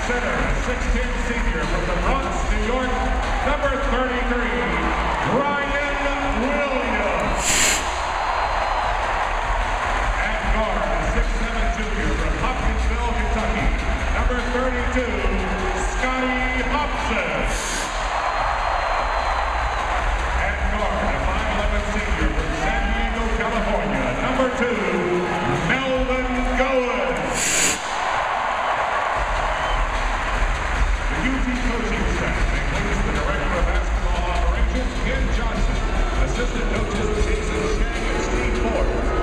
center, 6'10" senior from the Bronx, New York, number 33, Ryan Williams. At guard, 6'7" junior from Hopkinsville, Kentucky, number 32, Scotty Hobson. At guard, a 5'11" senior from San Diego, California, number 2, Melvin Gowen. The UT coaching staff includes the Director of Basketball Operations, Ken Johnson, Assistant Coaches Jason Shang and Steve Ford,